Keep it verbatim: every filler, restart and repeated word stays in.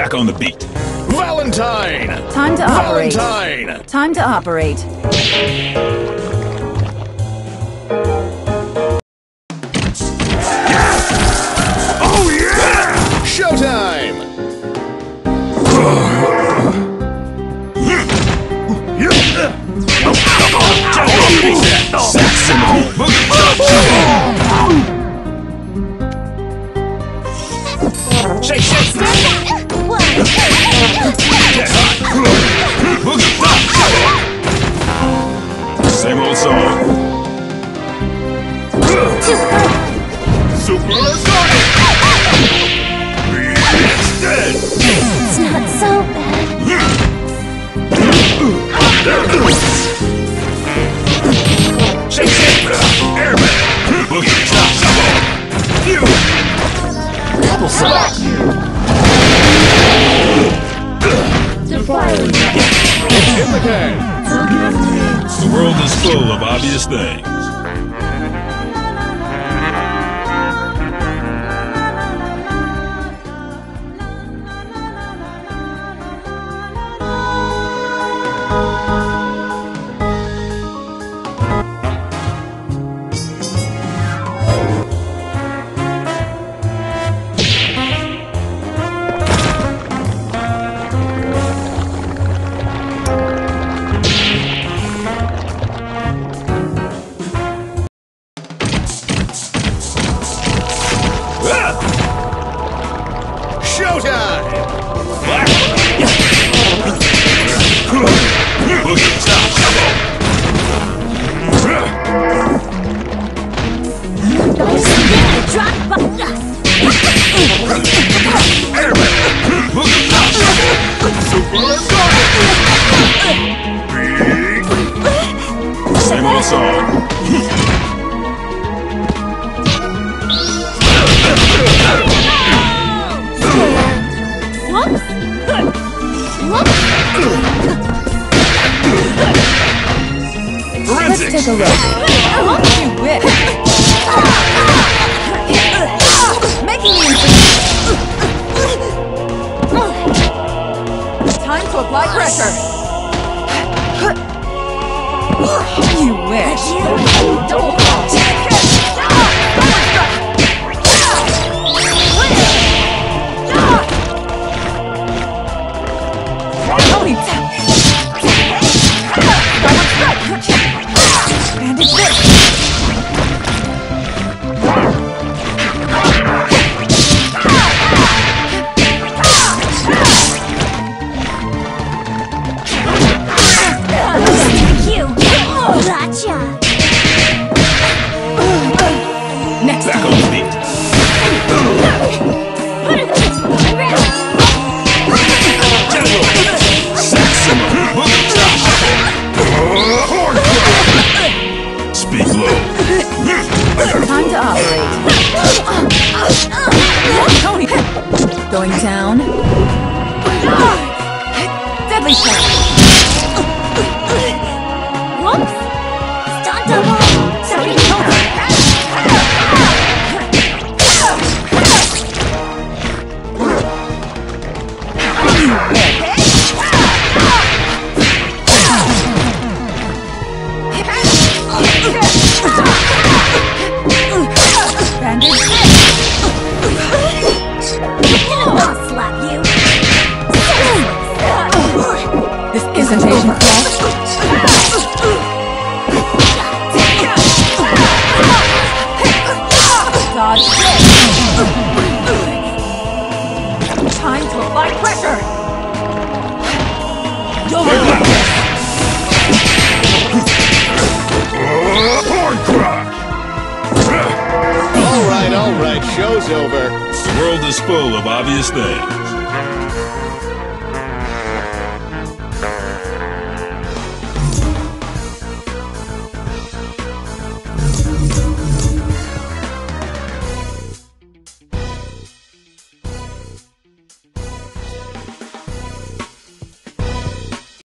Back on the beat. Valentine! Time to operate. Valentine! Time to operate. Oh yeah! Showtime! Shake, shake! Same old song. Super Sonic! Dead! It's not so bad. Shake, shake! Airman! Boogie, stop, shovel! You! Double slap! In the game! The world is full of obvious things. Same old song. Let's take a look. You wish. Making you. Time to apply pressure. You wish. Double Back on the beat. Speak low. Time to operate. Tony, going down. Deadly shot. Whoops! Stunt double! Sorry, I'll slap you! This isn't Asian flesh. Dodge this. Time to apply pressure. Alright, alright, show's over. The world is full of obvious things.